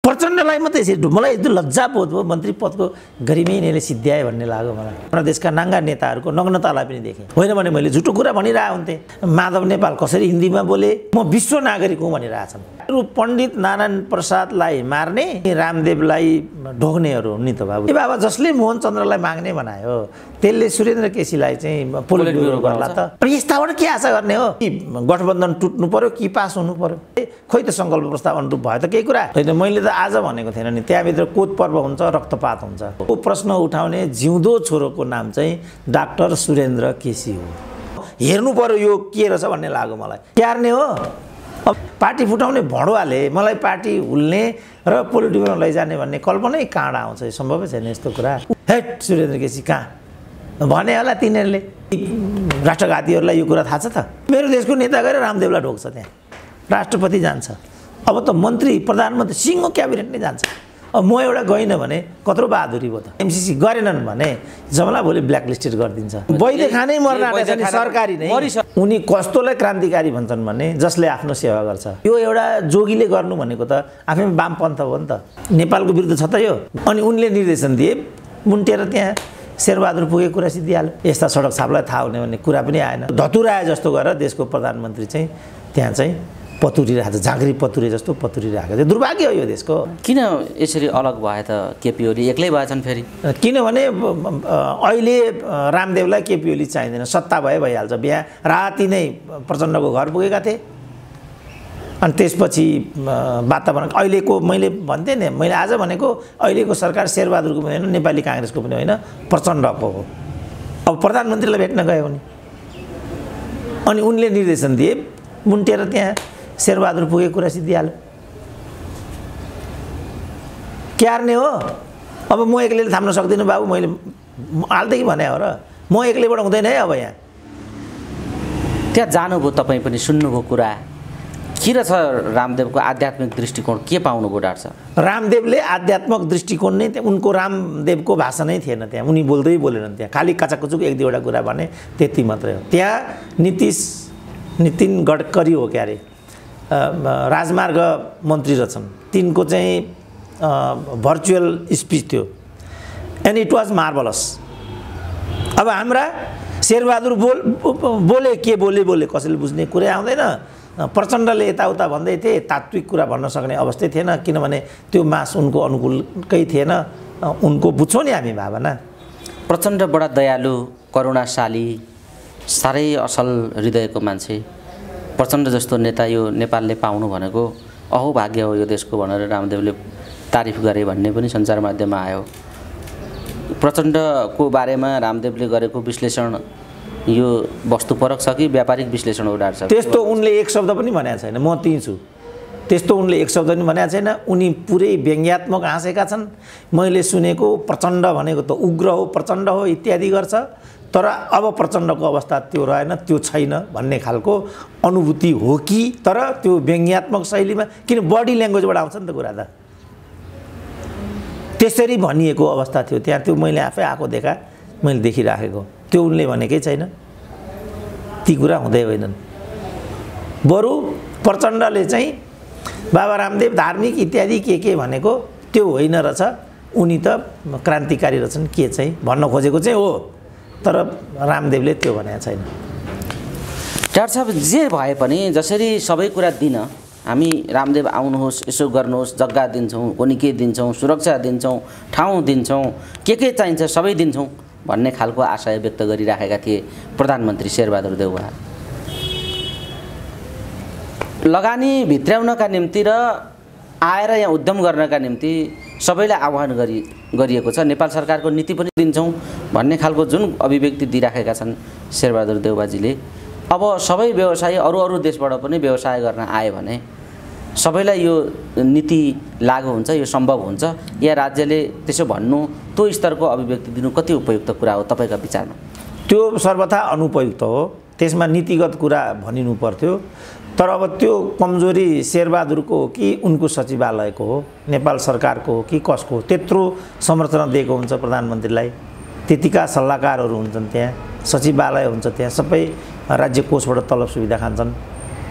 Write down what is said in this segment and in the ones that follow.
प्रचण्डलाई मात्रै यसरी मलाई यस्तो लज्जाबोध भयो मन्त्री पदको गरिमै यिनीहरूले सिद्ध्याए भन्ने लाग्यो मलाई। हाम्रो देशका नाङ्गा नेताहरूको नग्नतालाई पनि देखेँ। होइन भने मैले झुटो कुरा भनिरहेको हुन्थेँ। माधव नेपाल कसरी हिन्दीमा बोले, म विश्व नागरिक हुँ भनिरहेछन्। पण्डित नारायण प्रसादलाई मार्ने, रामदेवलाई ढोग्नेहरू हुन् नि त बाबु। ए बाबा जसले मोहन चन्द्रलाई माग्ने बनायो त्यसले सुरेन्द्र केसीलाई चाहिँ पोलिट ब्युरो गर्ला त। यस्ताबाट के आशा गर्ने हो? कि गठबन्धन टुट्नु पर्यो कि पास हुनु पर्यो? खोइ त सङ्कल्प प्रस्ताव अनुरूप भयो त केही कुरा होइन। मैले त आज भनेको थिएन नि, त्यहाँभित्र कोत पर्व हुन्छ, रक्तपात हुन्छ। त्यो प्रश्न उठाउने जिउँदो छोरोको नाम चाहिँ डाक्टर सुरेन्द्र केसी हो। हेर्नु पर्यो यो के रहेछ भन्ने लाग्यो मलाई। क्यार्ने हो अब पार्टी फुटाउने भडुवाले मलाई पार्टी हुल्ने र पोलिट ब्युरोमा लैजाने भन्ने कल्पनै काँडा आउँछ। सम्भवै छैन यस्तो कुरा। हेट सुरेन्द्र केसी कहाँ भने होला तिनीहरूले। राष्ट्रघातीहरूलाई यो कुरा थाहा छ त? मेरो देशको नेता गएर रामदेवलाई ढोक्छ, त्यहाँ राष्ट्रपति जान्छ, अब त मन्त्री प्रधानमन्त्री सिङ्गो क्याबिनेट नै जान्छ। अब म एउटा गइनँ भने कत्रो बहादुरी भयो त। एमसीसी गरेनन् भने जमला भोलि ब्ल्याकलिस्टेड गरिदिन्छ। वैद्य खानै मर्न आँटेछ नि, सरकारी नै। उनी कस्तोलाई क्रान्तिकारी भन्छन् भने जसले आफ्नो सेवा गर्छ। यो एउटा जोगीले गर्नु भनेको त आफैमा वामपन्थ हो नि त। नेपालको विरुद्ध छ त यो। अनि उनले निर्देशन दिए, मुन्टेर त्यहाँ शेरबहादुर पुगेको कुरा सिद्धिहाल्यो। यस्ता सडक छापलाई थाहा हुने भन्ने कुरा पनि आएन। धतुराए जस्तो गरेर देशको प्रधानमन्त्री चाहिँ त्यहाँ चाहिँ पतुरिरहेको छ, झाँक्री पतुरे जस्तो पतुरिरहेको छ। दुर्भाग्य हो यो देशको। किन यसरी अलग भए त? केपी ओली एक्लै भएछन् फेरि? किनभने अहिले रामदेवलाई केपी ओली चाहिँदैन, सत्ता भइहाल्छ। बिहा राति नै प्रचण्डको घर पुगेका थिए। अनि त्यसपछि वातावरण अहिलेको मैले भन्थेँ नि, मैले आज भनेको अहिलेको सरकार शेरबहादुरको पनि होइन, नेपाली काङ्ग्रेसको पनि होइन, प्रचण्डको हो। अब प्रधानमन्त्रीलाई भेट्न गयो भने अनि उनले निर्देशन दिए, मुन्टेर त्यहाँ शेरबहादुर पुगेको कुरा सिद्धिहाल्यो। क्यार्ने हो? अब म एक्लैले थाम्न सक्दिनँ बाबु, मैले हालदेखि भने हो र। म एक्लैबाट हुँदैन है। अब यहाँ त्यहाँ जानुभयो, तपाईँ पनि सुन्नुभयो कुरा। के रहेछ रामदेवको आध्यात्मिक दृष्टिकोण, के पाउनुभयो डाक्टर साहब? रामदेवले आध्यात्मिक दृष्टिकोण नै उनको रामदेवको भाषा नै थिएन त्यहाँ। उनी बोल्दै बोलेनन् त्यहाँ, खालि काचाकुचुक एक दुईवटा कुरा भने त्यति मात्रै हो। त्यहाँ नितिन गडकरी हो क्या अरे, राजमार्ग मन्त्री रहेछन्, तिनको चाहिँ भर्चुअल स्पिच थियो एन्ड इट वाज मार्भलस। अब हाम्रा शेरबहादुर बोले के बोले कसैले बुझ्ने कुरै आउँदैन। प्रचण्डले यताउता भन्दै थिए, तात्विक कुरा भन्न सक्ने अवस्था थिएन, किनभने त्यो मास उनको अनुकूलकै थिएन। उनको बुझ्छौँ नि हामी भावना। प्रचण्ड बडा दयालु, करुणाशाली, साह्रै असल हृदयको मान्छे। प्रचण्ड जस्तो नेता यो नेपालले पाउनु भनेको अहोभाग्य हो यो देशको भनेर रामदेवले तारिफ गरे भन्ने पनि सञ्चार माध्यममा आयो। प्रचण्डको बारेमा रामदेवले गरेको विश्लेषण यो वस्तुपरक छ कि व्यापारिक विश्लेषण हो डाक्टर साहब? त्यस्तो उनले एक शब्द पनि भनेको छैन, म त्यही छु। त्यस्तो उनले एक शब्द पनि भनेको छैन। उनी पुरै व्यङ्ग्यात्मक हाँसेका छन्। मैले सुनेको प्रचण्ड भनेको त उग्र हो, प्रचण्ड हो इत्यादि गर्छ, तर अब प्रचण्डको अवस्था त्यो रहेन, त्यो छैन भन्ने खालको अनुभूति हो कि? तर त्यो व्यङ्ग्यात्मक शैलीमा, किन बडी ल्याङ्ग्वेजबाट आउँछ नि त कुरा त। त्यसरी भनिएको अवस्था थियो त्यहाँ। त्यो मैले आफै आएको देखा, मैले देखिराखेको। त्यो उनले भनेकै छैन, ती कुरा हुँदै होइनन्। बरु प्रचण्डले चाहिँ बाबा रामदेव धार्मिक इत्यादि के भनेको त्यो होइन रहेछ, उनी त क्रान्तिकारी रहेछन् के चाहिँ भन्न खोजेको चाहिँ हो, तर रामदेवले त्यो भनेको छैन। डाक्टर साहब जे भए पनि जसरी सबै कुरा दिन हामी रामदेव आउनुहोस्, यसो गर्नुहोस्, जग्गा दिन्छौँ, कोनी के दिन्छौँ, सुरक्षा दिन्छौँ, ठाउँ दिन्छौँ, के चाहिन्छ सबै दिन्छौँ भन्ने खालको आशय व्यक्त गरिराखेका थिए प्रधानमन्त्री शेरबहादुर देउवा। लगानी भित्र्याउनका निम्ति र आएर यहाँ उद्यम गर्नका निम्ति सबैलाई आह्वान गरिएको छ। नेपाल सरकारको नीति पनि दिन्छौँ भन्ने खालको जुन अभिव्यक्ति दिइराखेका छन् शेरबहादुर देउवाजीले। अब सबै व्यवसायी अरू देशबाट पनि व्यवसाय गर्न आए भने सबैलाई यो नीति लागू हुन्छ, यो सम्भव हुन्छ या राज्यले त्यसो भन्नु, त्यो स्तरको अभिव्यक्ति दिनु कति उपयुक्त कुरा हो तपाईँका विचारमा? त्यो सर्वथा अनुपयुक्त हो। त्यसमा नीतिगत कुरा भनिनु पर्थ्यो। तर अब त्यो कमजोरी शेरबहादुरको हो कि उनको सचिवालयको हो, नेपाल सरकारको हो कि कसको हो? त्यत्रो संरचना दिएको हुन्छ प्रधानमन्त्रीलाई, त्यतिका सल्लाहकारहरू हुन्छन् त्यहाँ, सचिवालय हुन्छ त्यहाँ, सबै राज्य कोषबाट तलब सुविधा खान्छन्।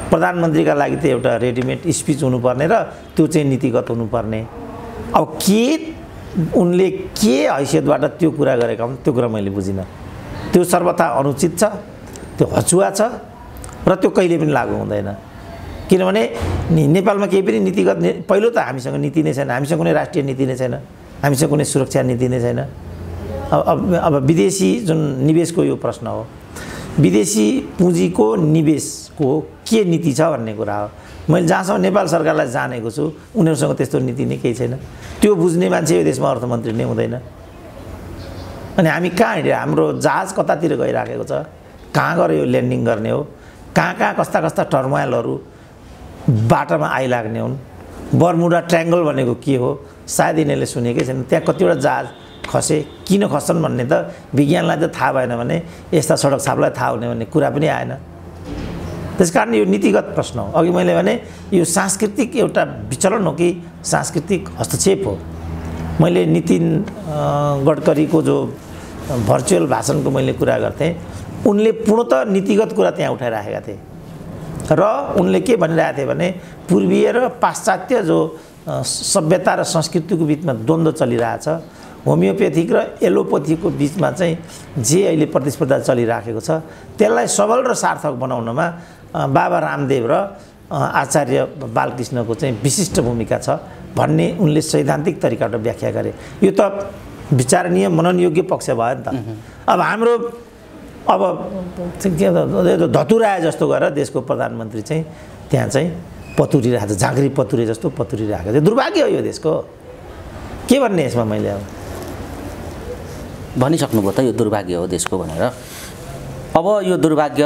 प्रधानमन्त्रीका लागि त एउटा रेडिमेड स्पिच हुनुपर्ने र त्यो चाहिँ नीतिगत हुनुपर्ने। अब के उनले के हैसियतबाट त्यो कुरा गरेका हुन् त्यो कुरा मैले बुझिनँ। त्यो सर्वथा अनुचित छ, त्यो हचुवा छ र त्यो कहिले पनि लागू हुँदैन। किनभने नेपालमा केही पनि नीतिगत पहिलो त हामीसँग नीति नै छैन, हामीसँग कुनै राष्ट्रिय नीति नै छैन, हामीसँग कुनै सुरक्षा नीति नै छैन। अब विदेशी जुन निवेशको यो प्रश्न हो, विदेशी पुँजीको निवेशको के नीति छ भन्ने कुरा हो। मैले जहाँसम्म नेपाल सरकारलाई जानेको छु उनीहरूसँग त्यस्तो नीति नै केही छैन। त्यो बुझ्ने मान्छे यो देशमा अर्थमन्त्री नै हुँदैन। अनि हामी कहाँ हिँडेर हाम्रो जहाज कतातिर गइराखेको छ, कहाँ गएर यो ल्यान्डिङ गर्ने हो, कहाँ कहाँ कस्ता कस्ता टर्मोइलहरू बाटोमा आइलाग्ने हुन्। बर्मुडा ट्रायङ्गल भनेको के हो सायद यिनीहरूले सुनेकै छैन। त्यहाँ कतिवटा जहाज खसे, किन खस्छन् भन्ने त विज्ञानलाई त थाहा भएन भने यस्ता सडक छापलाई थाहा हुने भन्ने कुरा पनि आएन। त्यसकारण यो नीतिगत प्रश्न हो। अघि मैले भने यो सांस्कृतिक एउटा विचलन हो कि सांस्कृतिक हस्तक्षेप हो। मैले नितिन गडकरीको जो भर्चुअल भाषणको मैले कुरा गर्थेँ, उनले पूर्णतः नीतिगत कुरा त्यहाँ उठाइराखेका थिए र उनले के भनिरहेका थिए भने पूर्वीय र पाश्चात्य जो सभ्यता र संस्कृतिको बिचमा द्वन्द्व चलिरहेछ, होमियोपेथिक र एलोपेथीको बिचमा चाहिँ जे अहिले प्रतिस्पर्धा चलिराखेको छ त्यसलाई सबल र सार्थक बनाउनमा बाबा रामदेव र आचार्य बालकृष्णको चाहिँ विशिष्ट भूमिका छ भन्ने उनले सैद्धान्तिक तरिकाबाट व्याख्या गरे। यो त विचारणीय मननयोग्य पक्ष भयो नि त। अब हाम्रो अब के धतुराए जस्तो गरेर देशको प्रधानमन्त्री चाहिँ त्यहाँ चाहिँ पतुरिरहेको छ, झाँक्री पतुरे जस्तो पतुरिरहेको छ। दुर्भाग्य हो यो देशको। के भन्ने यसमा मैले अब भनिसक्नुभयो त यो दुर्भाग्य हो देशको भनेर। अब यो दुर्भाग्य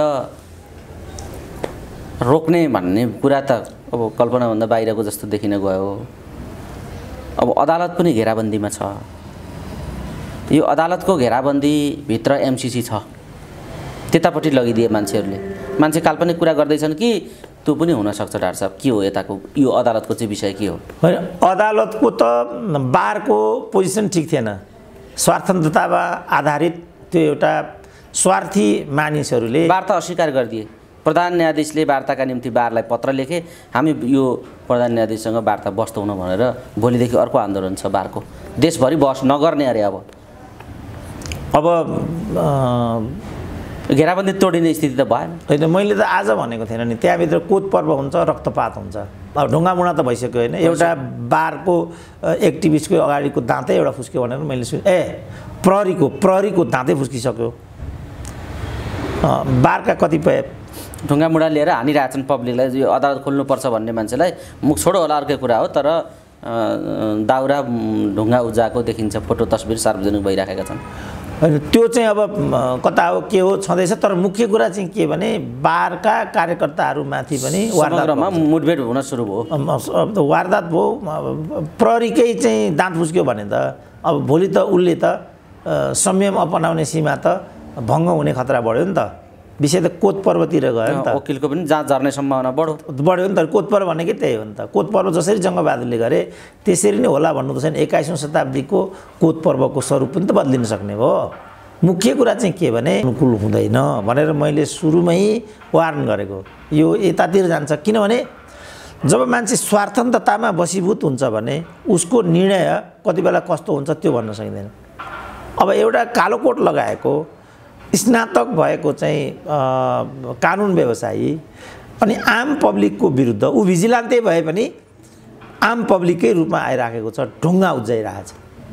रोक्ने भन्ने कुरा त अब कल्पनाभन्दा बाहिरको जस्तो देखिन गयो। अब अदालत पनि घेराबन्दीमा छ। यो अदालतको घेराबन्दीभित्र एमसिसी छ, त्यतापट्टि लगिदिए मान्छेहरूले। मान्छे काल्पनिक कुरा गर्दैछन् कि त्यो पनि हुनसक्छ। डाक्टर साहब के हो यताको यो अदालतको चाहिँ विषय के हो? अदालतको त बारको पोजिसन ठिक थिएन। स्वार्थन्ततामा आधारित त्यो एउटा स्वार्थी मानिसहरूले वार्ता अस्वीकार गरिदिए। प्रधान न्यायाधीशले वार्ताका निम्ति बारलाई पत्र लेखे, हामी यो प्रधान न्यायाधीशसँग वार्ता बस्दैनौँ भनेर भोलिदेखि अर्को आन्दोलन छ बारको। देशभरि बस नगर्ने अरे। अब घेराबन्दी तोडिने स्थिति त भएन। होइन, मैले त आज भनेको थिएन नि, त्यहाँभित्र कोत पर्व हुन्छ, रक्तपात हुन्छ। अब ढुङ्गामुढा त भइसक्यो होइन। एउटा बारको एक्टिभिस्टको अगाडिको दाँतै एउटा फुस्क्यो भनेर मैले प्रहरीको दाँतै फुस्किसक्यो। बारका कतिपय ढुङ्गामुढा लिएर हानिरहेछन् पब्लिकलाई। यो अदालत खोल्नुपर्छ भन्ने मान्छेलाई मुख छोडो होला अर्कै कुरा हो, तर दाउरा ढुङ्गा उजाको देखिन्छ फोटो तस्बिर सार्वजनिक भइराखेका छन्। होइन, त्यो चाहिँ अब कता हो के हो छँदैछ। तर मुख्य कुरा चाहिँ के भने बारका कार्यकर्ताहरूमाथि पनि वारदातमा मुठभेड हुन सुरु भयो। वारदात भयो, प्रहरीकै चाहिँ दाँत फुस्क्यो भने त अब भोलि त उसले त संयम अपनाउने सीमा त भङ्ग हुने खतरा बढ्यो नि त। विषय त कोत पर्वतिर गयो नि त। वकिलको पनि जाँच झर्ने सम्भावना बढ्यो नि त। कोत पर्व भनेकै त्यही हो नि त। कोत पर्व जसरी जङ्गबहादुरले गरे त्यसरी नै होला भन्नु त छैन। 21औं शताब्दीको कोत पर्वको स्वरूप पनि त बदलिन सक्ने हो। मुख्य कुरा चाहिँ के भने अनुकूल हुँदैन भनेर मैले सुरुमै वार्न गरेको। यो यतातिर जान्छ। किनभने जब मान्छे स्वार्थन्ततामा वशीभूत हुन्छ भने उसको निर्णय कति बेला कस्तो हुन्छ त्यो भन्न सकिँदैन। अब एउटा कालो कोट लगाएको स्नातक भएको चाहिँ कानुन व्यवसायी अनि आम पब्लिकको विरुद्ध ऊ भिजिलान्ते भए पनि आम पब्लिककै रूपमा आइराखेको छ, ढुङ्गा उब्जाइरहेछ।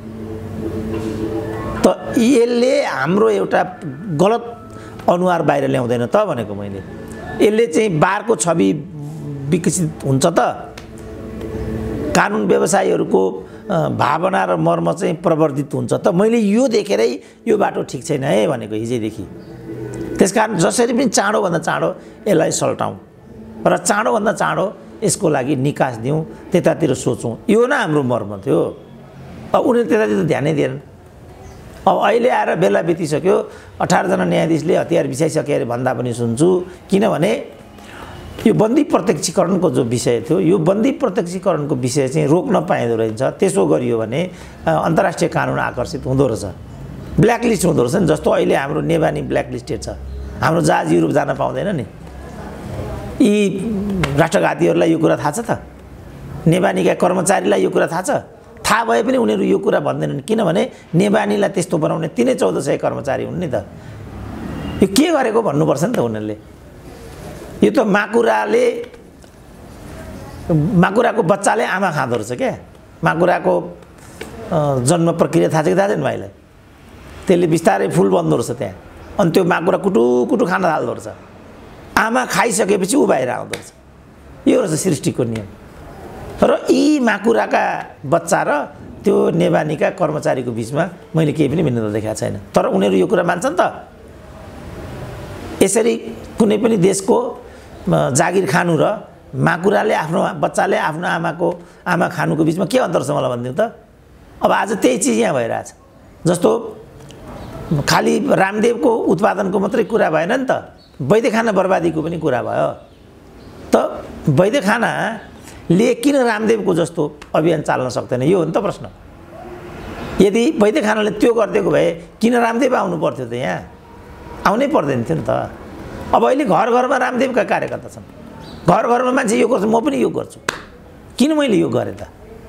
त यसले हाम्रो एउटा गलत अनुहार बाहिर ल्याउँदैन त भनेको मैले। यसले चाहिँ बारको छवि विकसित हुन्छ त, कानुन व्यवसायीहरूको भावना र मर्म चाहिँ प्रवर्धित हुन्छ त। मैले यो देखेरै यो बाटो ठिक छैन है भनेको हिजैदेखि। त्यसकारण जसरी पनि चाँडोभन्दा चाँडो यसलाई सल्टाउँ र चाँडोभन्दा चाँडो यसको लागि निकास दिउँ, त्यतातिर सोचौँ। यो न हाम्रो मर्म थियो। अब उनीहरू त्यतातिर ध्यानै दिएन। अब अहिले आएर बेला बितिसक्यो, 18 जना न्यायाधीशले हतियार बिछाइसके अरे भन्दा पनि सुन्छु। किनभने यो बन्दी प्रत्यक्षीकरणको जो विषय थियो, यो बन्दी प्रत्यक्षीकरणको विषय चाहिँ रोक्न पाइँदो रहेछ। त्यसो गरियो भने अन्तर्राष्ट्रिय कानुन आकर्षित हुँदो रहेछ, ब्ल्याकलिस्ट हुँदो रहेछ नि। जस्तो अहिले हाम्रो नेवानी ब्ल्याकलिस्टेड छ, हाम्रो जहाज युरोप जान पाउँदैन नि। यी राष्ट्रघातीहरूलाई यो कुरा थाहा छ त? नेबानीका कर्मचारीलाई यो कुरा थाहा छ? थाहा भए पनि उनीहरू यो कुरा भन्दैनन्, किनभने नेबानीलाई त्यस्तो बनाउने तिनै 1400 कर्मचारी हुन् नि त। यो के गरेको भन्नुपर्छ नि त उनीहरूले। यो त माकुराको बच्चाले आमा खाँदो रहेछ क्या। माकुराको जन्म प्रक्रिया थाहा छ कि थाहा छैन भाइलाई? त्यसले बिस्तारै फुल बन्दो रहेछ त्यहाँ, अनि त्यो माकुरा कुटु खान थाल्दो रहेछ। आमा खाइसकेपछि ऊ बाहिर आउँदो रहेछ। यो रहेछ सृष्टिको नियम। र यी माकुराका बच्चा र त्यो नेबानीका कर्मचारीको बिचमा मैले केही पनि भिन्नता देखाएको छैन। तर उनीहरू यो कुरा मान्छन् त? यसरी कुनै पनि देशको जागिर खानु र माकुराले आफ्नो बच्चाले आफ्नो आमा खानुको बिचमा के अन्तर छ मलाई भनिदिनु त? अब आज त्यही चिज यहाँ भइरहेछ। जस्तो खालि रामदेवको उत्पादनको मात्रै कुरा भएन नि त, वैद्य खाना बर्बादीको पनि कुरा भयो। त वैद्य खानाले किन रामदेवको जस्तो अभियान चाल्न सक्दैन, यो हो नि त प्रश्न। यदि वैद्य खानाले त्यो गरिदिएको भए किन रामदेव आउनु पर्थ्यो त? यहाँ आउनै पर्दैन थियो नि त। अब अहिले घर घरमा रामदेवका कार्यकर्ता छन्, घर घरमा मान्छे योग गर्छ, म पनि योग गर्छु। किन मैले योग गरेँ त?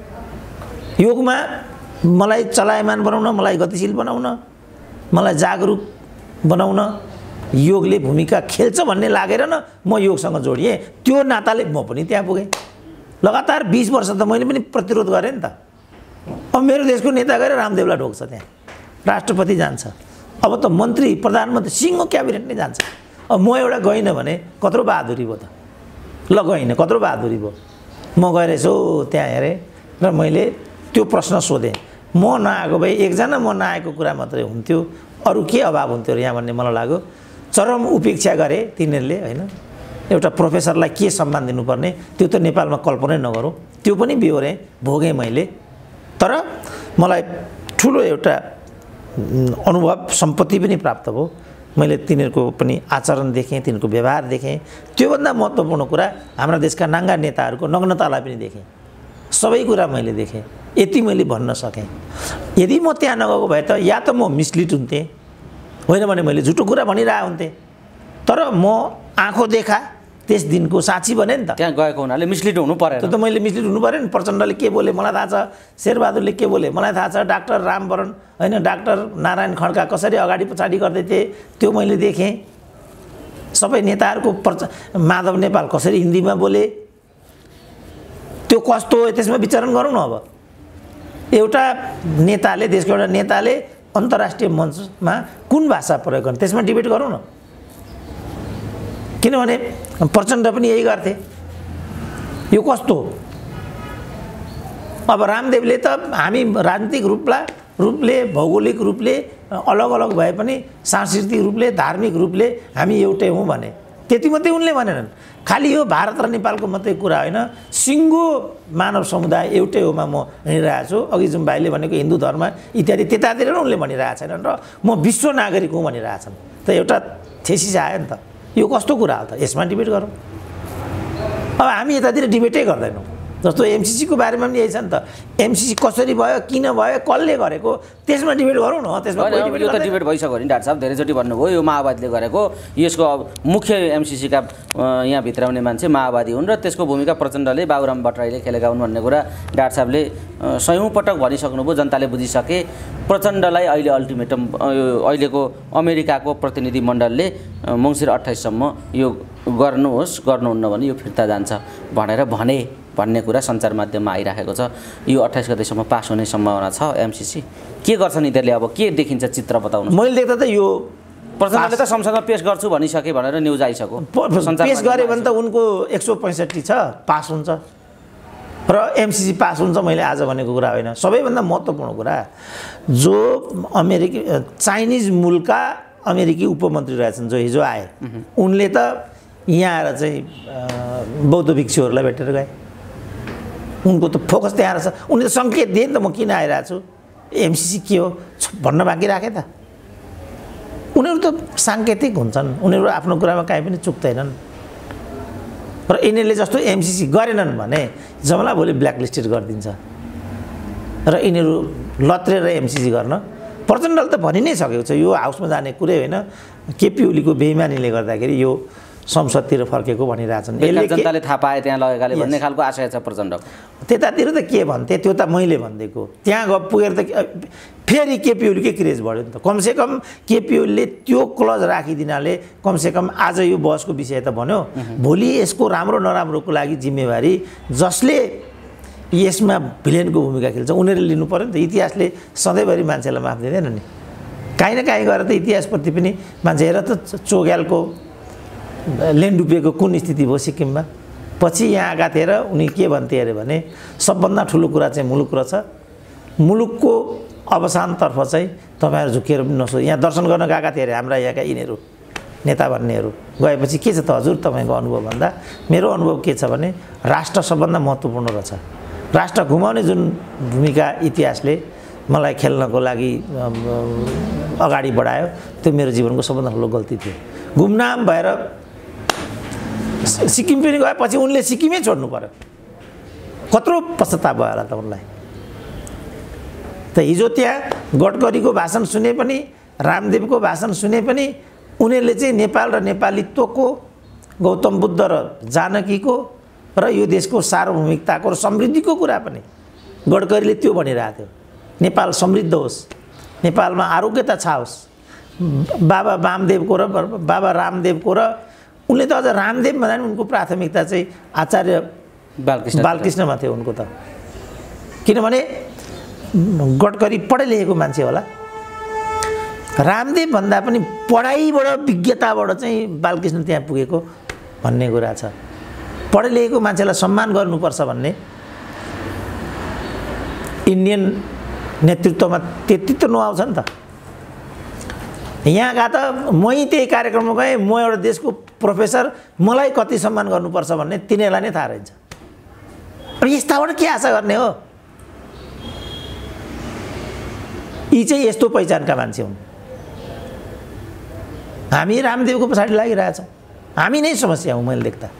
योगमा मलाई चलायमान बनाउन, मलाई गतिशील बनाउन, मलाई जागरुक बनाउन योगले भूमिका खेल्छ भन्ने लागेर न म योगसँग जोडिएँ। त्यो नाताले म पनि त्यहाँ पुगेँ। लगातार 20 वर्ष त मैले पनि प्रतिरोध गरेँ नि त। अब मेरो देशको नेता गएर रामदेवलाई ढोक्छ, त्यहाँ राष्ट्रपति जान्छ, अब त मन्त्री प्रधानमन्त्री सिङ्गो क्याबिनेट नै जान्छ। अब म एउटा गइनँ भने कत्रो बहादुरी भयो त? ल गइनँ, कत्रो बहादुरी भयो। म गएर यसो त्यहाँ हेरेँ र मैले त्यो प्रश्न सोधेँ। म नआएको भए एकजना म नआएको कुरा मात्रै हुन्थ्यो, अरू के अभाव हुन्थ्यो र यहाँ भन्ने मलाई लाग्यो। चरम उपेक्षा गरे तिनीहरूले, होइन? एउटा प्रोफेसरलाई के सम्मान दिनुपर्ने त्यो त नेपालमा कल्पनै नगरौँ। त्यो पनि बिहोरेँ, भोगेँ मैले। तर मलाई ठुलो एउटा अनुभव सम्पत्ति पनि प्राप्त भयो। मैले तिनीहरूको पनि आचरण देखेँ, तिनीहरूको व्यवहार देखेँ। त्योभन्दा महत्त्वपूर्ण कुरा हाम्रा देशका नाङ्गा नेताहरूको नग्नतालाई पनि देखेँ। सबै कुरा मैले देखेँ। यति मैले भन्न सकेँ। यदि म त्यहाँ नगएको भए त या त म मिसलिड हुन्थेँ, होइन भने मैले झुटो कुरा भनिरहेको हुन्थेँ। तर म आँखो देखा त्यस दिनको साक्षी बने नि त। त्यहाँ गएको हुनाले मिसलिड हुनु परेन। त्यो त मैले मिसलिड हुनु पऱ्यो नि। प्रचण्डले के बोले मलाई थाहा छ, शेरबहादुरले के बोले मलाई थाहा छ, डाक्टर रामवरण, होइन, डाक्टर नारायण खड्का कसरी अगाडि पछाडि गर्दै थिए त्यो मैले देखेँ। सबै नेताहरूको माधव नेपाल कसरी हिन्दीमा बोले, त्यो कस्तो हो त्यसमा विचारण गरौँ न। अब एउटा नेताले, देशको एउटा नेताले अन्तर्राष्ट्रिय मञ्चमा कुन भाषा प्रयोग गर्ने त्यसमा डिबेट गरौँ न। किनभने प्रचण्ड पनि यही गर्थे। यो कस्तो हो? अब रामदेवले त हामी राजनीतिक रूपले भौगोलिक रूपले अलग अलग भए पनि सांस्कृतिक रूपले धार्मिक रूपले हामी एउटै हौँ भने, त्यति मात्रै उनले भनेनन्। खालि यो भारत र नेपालको मात्रै कुरा होइन, सिङ्गो मानव समुदाय एउटै होमा म हिँडिरहेको छु। अघि जुन भाइले भनेको हिन्दू धर्म इत्यादि त्यतातिर उनले भनिरहेको छैनन् र म विश्व नागरिक हुँ भनिरहेछन्। त एउटा थेसिस आयो नि त। यो कस्तो कुरा हो त? यसमा डिबेट गरौँ। अब हामी यतातिर डिबेटै गर्दैनौँ। जस्तो एमसीसीको बारेमा पनि यही छ नि त। एमसीसी कसरी भयो, किन भयो, कसले गरेको, त्यसमा डिबेट गरौँ न। त्यसमा यो त डिबेट भइसक्यो नि डाक्टर साहब, धेरैचोटि भन्नुभयो यो माओवादीले गरेको। यसको मुख्य एमसीसीका यहाँ भित्राउने मान्छे माओवादी हुन् र त्यसको भूमिका प्रचण्डले बाबुराम भट्टराईले खेलेका हुन् भन्ने कुरा डाक्टर साहबले सयौँ पटक भनिसक्नुभयो। जनताले बुझिसके। प्रचण्डलाई अहिले अल्टिमेटम अहिलेको अमेरिकाको प्रतिनिधिमण्डलले मङ्सिर 28 सम्म यो गर्नुहोस्, गर्नुहुन्न भने यो फिर्ता जान्छ भन्ने कुरा सञ्चार माध्यममा आइराखेको छ। यो 28 गतेसम्म पास हुने सम्भावना छ एमसीसी। के गर्छन् यिनीहरूले? अब के देखिन्छ चित्र बताउनु। मैले देख्दा त यो प्रचण्डले त संसदमा पेश गर्छु भनिसके भनेर न्युज आइसक्यो। पेश गरे भने त उनको 165 छ, पास हुन्छ र एमसीसी पास हुन्छ। मैले आज भनेको कुरा होइन। सबैभन्दा महत्त्वपूर्ण कुरा, जो चाइनिज मूलका अमेरिकी उपमन्त्री रहेछन् जो हिजो आए, उनले त यहाँ आएर चाहिँ बौद्ध भिक्षुहरूलाई भेटेर गए। उनको त फोकस त्यहाँ रहेछ। उनले सङ्केत दिए नि त म किन आइरहेको छु, एमसीसी के हो भन्न बाँकी राखे त। उनीहरू त साङ्केतिक हुन्छन्, उनीहरू आफ्नो कुरामा काहीँ पनि चुक्दैनन्। र यिनीहरूले जस्तो एमसीसी गरेनन् भने जमला भोलि ब्ल्याकलिस्टेड गरिदिन्छ र यिनीहरू लत्रेर एमसीसी गर्न। प्रचण्डले त भनि नै सकेको छ, यो हाउसमा जाने कुरै होइन। केपी ओलीको बेइमानीले गर्दाखेरि यो संसदतिर फर्केको भनिरहेछन्। जनताले थाहा पाए त्यहाँ लगेकाले भन्ने खालको आशय छ प्रचण्डको। त्यतातिर त के भन्थे, त्यो त मैले भनिदिएको। त्यहाँ गएर पुगेर त फेरि केपी ओलीकै क्रेज बढ्यो नि त। कमसेकम केपी ओलीले त्यो क्लज राखिदिनाले कमसेकम आज यो बहसको विषय त भन्यो, भोलि यसको राम्रो नराम्रोको लागि जिम्मेवारी जसले यसमा भिलेनको भूमिका खेल्छ उनीहरूले लिनु पर्यो नि त। इतिहासले सधैँभरि मान्छेलाई माफ दिँदैन नि। काहीँ न काहीँ गएर त इतिहासप्रति पनि मान्छे हेर त चोग्यालको ल्यान्ड डुबेको कुन स्थिति भयो सिक्किममा। पछि यहाँ आएका थिए र उनी के भन्थे अरे भने सबभन्दा ठुलो कुरा चाहिँ मुलुक रहेछ, मुलुकको अवसानतर्फ चाहिँ तपाईँहरू झुकेर पनि नसो। यहाँ दर्शन गर्न गएका थिए अरे हाम्रा यहाँका यिनीहरू नेता भन्नेहरू। गएपछि के छ त हजुर तपाईँको अनुभव भन्दा मेरो अनुभव के छ भने राष्ट्र सबभन्दा महत्त्वपूर्ण रहेछ। राष्ट्र घुमाउने जुन भूमिका इतिहासले मलाई खेल्नको लागि अगाडि बढायो त्यो मेरो जीवनको सबभन्दा ठुलो गल्ती थियो। गुमनाम भएर सिक्किम पनि गएपछि उनले सिक्किमै छोड्नु पर्यो। कत्रो पश्चाताप भयो होला त उनलाई। त हिजो त्यहाँ गडकरीको भाषण सुने पनि रामदेवको भाषण सुने पनि उनीहरूले चाहिँ नेपाल र नेपालीत्वको, गौतम बुद्ध र जानकीको र यो देशको सार्वभौमिकताको र समृद्धिको कुरा पनि गडकरीले त्यो भनिरहेको थियो। नेपाल समृद्ध होस्, नेपालमा आरोग्यता छाओस्। बाबा वामदेवको र बाबा रामदेवको र उनले त अझ रामदेव भन्दा पनि उनको प्राथमिकता चाहिँ आचार्य बालकृष्णमा थियो उनको त। किनभने गडकरी पढे लेखेको मान्छे होला, रामदेव भन्दा पनि पढाइबाट विज्ञताबाट चाहिँ बालकृष्ण त्यहाँ पुगेको भन्ने कुरा छ। पढे लेखेको मान्छेलाई सम्मान गर्नुपर्छ भन्ने इन्डियन नेतृत्वमा त्यति त नआउँछ नि त। यहाँ गए त मै त्यही कार्यक्रममा गएँ, म एउटा देशको प्रोफेसर, मलाई कति सम्मान गर्नुपर्छ भन्ने तिनीहरूलाई नै थाहा रहन्छ। अब यस्ताबाट के आशा गर्ने हो? यी चाहिँ यस्तो पहिचानका मान्छे हुन्। हामी रामदेवको पछाडि लागिरहेछौँ, हामी नै समस्या हौँ मैले देख्दा।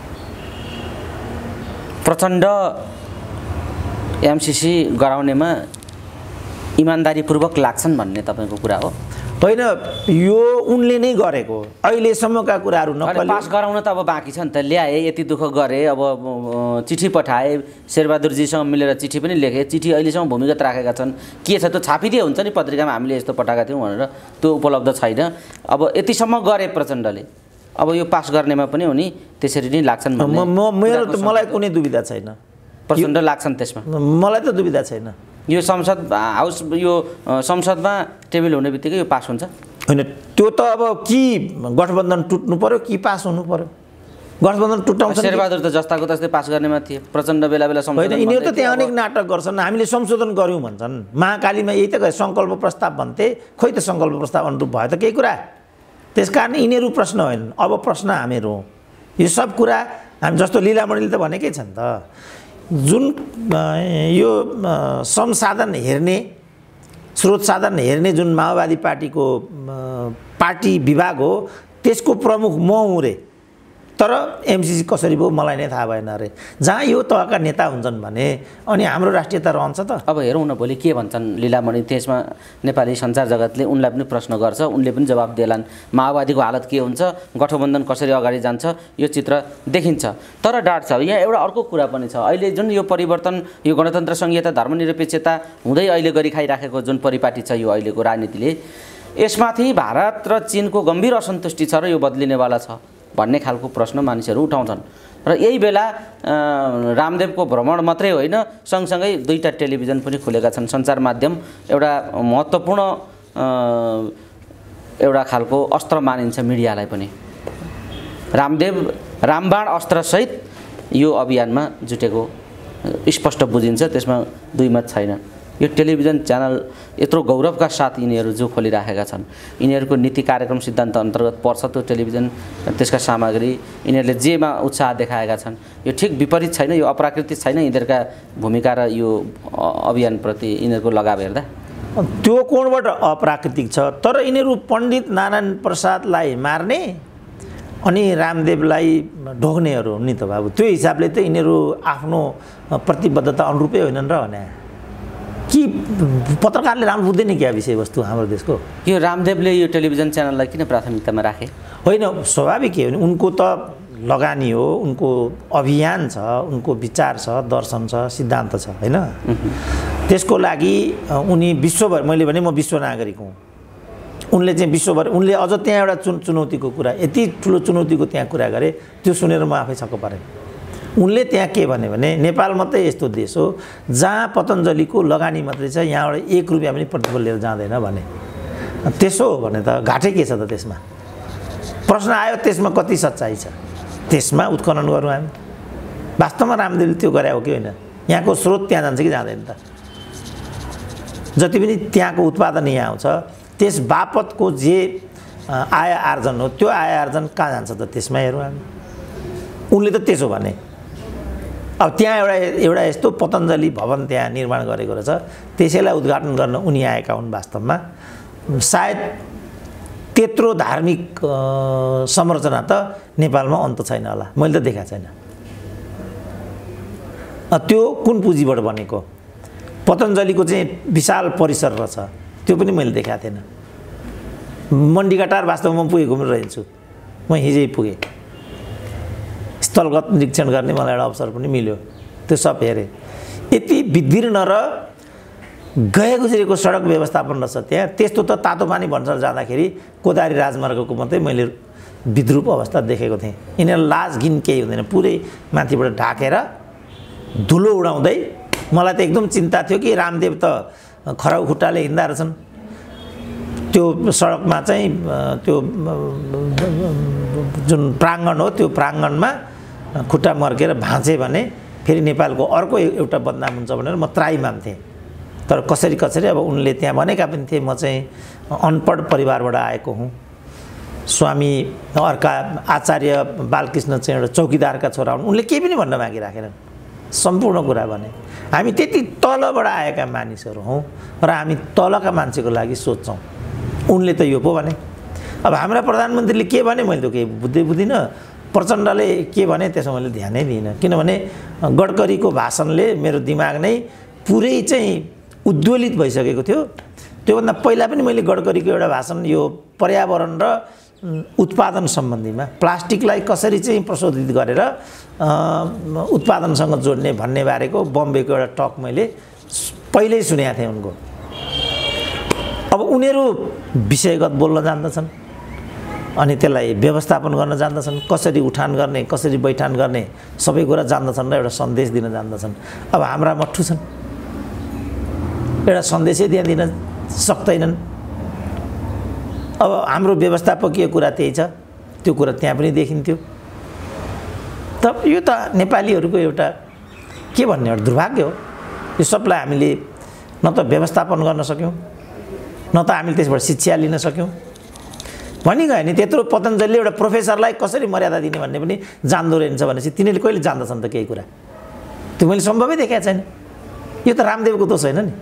प्रचण्ड एमसिसी गराउनेमा इमान्दारीपूर्वक लाग्छन् भन्ने तपाईँको कुरा हो? होइन, यो उनले नै गरेको अहिलेसम्मका कुराहरू नकली। पास गराउन त अब बाँकी छ नि त। ल्याए, यति दुःख गरे, अब चिठी पठाए, शेरबहादुरजीसँग मिलेर चिठी पनि लेखे, चिठी अहिलेसम्म भूमिगत राखेका छन्। के छ त्यो छापिदिए हुन्छ नि पत्रिकामा, हामीले यस्तो पठाएका थियौँ भनेर, त्यो उपलब्ध छैन। अब यतिसम्म गरे प्रचण्डले, अब यो पास गर्नेमा पनि उनी त्यसरी नै लाग्छन् भन्ने मलाई कुनै दुविधा छैन। प्रचण्ड लाग्छन् त्यसमा? मलाई त दुविधा छैन। यो संसद हाउस, यो संसदमा टेबल हुने बित्तिकै यो पास हुन्छ? होइन, त्यो त अब कि गठबन्धन टुट्नु पर्यो कि पास हुनु पर्यो। गठबन्धन टुटाउँछ। शेरबहादुर त जस्ताको तस्तै पास गर्नेमा थिए, प्रचण्ड बेला बेला होइन, यिनीहरू त त्यहाँ अनेक नाटक गर्छन्। हामीले संशोधन गऱ्यौँ भन्छन्। महाकालीमा यही त सङ्कल्प प्रस्ताव भन्थे, खोइ त सङ्कल्प प्रस्ताव अनुरूप भयो त केही कुरा। त्यस कारण यिनीहरू प्रश्न होइन, अब प्रश्न हामीहरू हो। यो सब कुरा हामी जस्तो लीलामणिले त भनेकै छन् त, जुन यो संसाधन हेर्ने, स्रोत साधन हेर्ने जुन माओवादी पार्टीको पार्टी विभाग हो त्यसको प्रमुख म हुँ रे। तर एमसिसी कसरी भयो मलाई नै थाहा भएन अरे। जहाँ यो तहका नेता हुन्छन् भने अनि हाम्रो राष्ट्रियता रहन्छ त। अब हेरौँ न भोलि के भन्छन् लीलामणि। त्यसमा नेपाली सञ्चार जगतले उनलाई पनि प्रश्न गर्छ, उनले पनि जवाब देलान्। माओवादीको हालत के हुन्छ, गठबन्धन कसरी अगाडि जान्छ, यो चित्र देखिन्छ। तर डाट छ, यहाँ एउटा अर्को कुरा पनि छ। अहिले जुन यो परिवर्तन, यो गणतन्त्र संहिता, धर्मनिरपेक्षता हुँदै अहिले गरी खाइराखेको जुन परिपाटी छ यो अहिलेको राजनीतिले, यसमाथि भारत र चीनको गम्भीर असन्तुष्टि छ र यो बदलिनेवाला छ भन्ने खालको प्रश्न मानिसहरू उठाउँछन्। र यही बेला रामदेवको भ्रमण मात्रै होइन, सँगसँगै दुईटा टेलिभिजन पनि खुलेका छन्, सञ्चार माध्यम। एउटा महत्त्वपूर्ण एउटा खालको अस्त्र मानिन्छ मिडियालाई पनि। रामदेव रामबाण अस्त्रसहित यो अभियानमा जुटेको स्पष्ट बुझिन्छ, त्यसमा दुई मत छैन। यो टेलिभिजन च्यानल यत्रो गौरवका साथ यिनीहरू जो खोलिराखेका छन्, यिनीहरूको नीति कार्यक्रम सिद्धान्त अन्तर्गत पर्छ त्यो टेलिभिजन, त्यसका सामग्री, यिनीहरूले जेमा उत्साह देखाएका छन्, यो ठिक विपरीत छैन, यो अप्राकृतिक छैन यिनीहरूका भूमिका र यो अभियानप्रति यिनीहरूको लगाव हेर्दा? त्यो कोणबाट अप्राकृतिक छ। तर यिनीहरू पण्डित नारायण प्रसादलाई मार्ने अनि रामदेवलाई ढोग्नेहरू हुन् नि त बाबु। त्यो हिसाबले त यिनीहरू आफ्नो प्रतिबद्धता अनुरूपै होइनन् र भने के कि पत्रकारले राम्रो बुझ्दैन क्या विषयवस्तु हाम्रो देशको? यो रामदेवले यो टेलिभिजन च्यानललाई किन प्राथमिकतामा राखे? होइन, स्वाभाविक के हो भने उनको त लगानी हो, उनको अभियान छ, उनको विचार छ, दर्शन छ, सिद्धान्त छ, होइन? त्यसको लागि उनी विश्वभर, मैले भने म विश्व नागरिक हुँ, उनले चाहिँ विश्वभर, उनले अझ त्यहाँ एउटा चुनौतीको कुरा, यति ठुलो चुनौतीको त्यहाँ कुरा गरे, त्यो सुनेर म आफै छक्क परेँ। उनले त्यहाँ के भने नेपाल मात्रै यस्तो देश हो जहाँ पतञ्जलिको लगानी मात्रै छ, यहाँबाट 1 रुपियाँ पनि प्रतिफल लिएर जाँदैन भने। त्यसो हो भने त घाटै के छ त त्यसमा? प्रश्न आयो त्यसमा कति सच्चाइ छ, त्यसमा उत्खनन गरौँ हामी। वास्तवमा रामदेवले त्यो गरे हो कि होइन? यहाँको स्रोत त्यहाँ जान्छ कि जाँदैन त? जति पनि त्यहाँको उत्पादन यहाँ आउँछ त्यस बापतको जे आय आर्जन हो त्यो आय आर्जन कहाँ जान्छ त? त्यसमा हेरौँ हामी। उनले त त्यसो भने। अब त्यहाँ एउटा यस्तो पतञ्जलि भवन त्यहाँ निर्माण गरेको रहेछ, त्यसैलाई उद्घाटन गर्न उनी आएका हुन्। वास्तवमा सायद त्यत्रो धार्मिक संरचना त नेपालमा अन्त छैन होला, मैले त देखाएको छैन। त्यो कुन पुँजीबाट बनेको? पतञ्जलिको चाहिँ विशाल परिसर रहेछ, त्यो पनि मैले देखाएको थिएन। मण्डीघाटार वास्तवमा म पुगेको पनि रहन्छु, म हिजै पुगेँ। स्थलगत निरीक्षण गर्ने मलाई एउटा अवसर पनि मिल्यो, त्यो सब हेरेँ। यति विदीर्ण र गए गुज्रेको सडक व्यवस्थापन रहेछ त्यहाँ। त्यस्तो त तातो पानी भन्सार जाँदाखेरि कोदारी राजमार्गको मात्रै मैले विद्रूप अवस्था देखेको थिएँ। यिनीहरू लाज घिन केही हुँदैन, पुरै माथिबाट ढाकेर धुलो उडाउँदै। मलाई त एकदम चिन्ता थियो कि रामदेव त खराउ खुट्टाले हिँड्दा रहेछन् त्यो सडकमा चाहिँ। त्यो जुन प्राङ्गण हो त्यो प्राङ्गणमा खुट्टा मर्केर भाँचे भने फेरि नेपालको अर्को एउटा बदनाम हुन्छ भनेर म त्राहीमाम थिएँ। तर कसरी अब उनले त्यहाँ भनेका पनि थिए, म चाहिँ अनपढ परिवारबाट आएको हुँ, स्वामी अर्का आचार्य बालकृष्ण चाहिँ एउटा चौकीदारका छोरा हुन्। उनले केही पनि भन्न बाँकी राखेनन्, सम्पूर्ण कुरा भने। हामी त्यति तलबाट आएका मानिसहरू हौँ र हामी तलका मान्छेको लागि सोच्छौँ। उनले त यो पो भने। अब हाम्रा प्रधानमन्त्रीले के भने मैले त केही बुझ्दिनँ, प्रचण्डले के भने त्यसमा मैले ध्यानै दिइनँ। किनभने गडकरीको भाषणले मेरो दिमाग नै पुरै चाहिँ उद्वेलित भइसकेको थियो। त्योभन्दा पहिला पनि मैले गडकरीको एउटा भाषण यो पर्यावरण र उत्पादन सम्बन्धीमा प्लास्टिकलाई कसरी चाहिँ प्रशोधित गरेर उत्पादनसँग जोड्ने भन्ने बारेको बम्बेको एउटा टक मैले पहिल्यै सुनेको थिएँ उनको। अब उनीहरू विषयगत बोल्न जान्दछन् अनि त्यसलाई व्यवस्थापन गर्न जान्दछन्, कसरी उठान गर्ने, कसरी बैठान गर्ने सबै कुरा जान्दछन् र एउटा सन्देश दिन जान्दछन्। अब हाम्रा मठ्ठु छन्, एउटा सन्देशै त्यहाँ दिन सक्दैनन्। अब हाम्रो व्यवस्थापकीय कुरा त्यही छ, त्यो कुरा त्यहाँ पनि देखिन्थ्यो। त यो त नेपालीहरूको एउटा के भन्ने एउटा दुर्भाग्य हो। यो सबलाई हामीले न त व्यवस्थापन गर्न सक्यौँ, न त हामीले त्यसबाट शिक्षा लिन सक्यौँ। भनिगयो नि त्यत्रो पतञ्जलिले एउटा प्रोफेसरलाई कसरी मर्यादा दिने भन्ने पनि जान्दो रहेछ भनेपछि तिनीहरूले कहिले जान्दछन् त केही कुरा? त्यो मैले सम्भवै देखाएको छैन। यो त रामदेवको दोष होइन नि।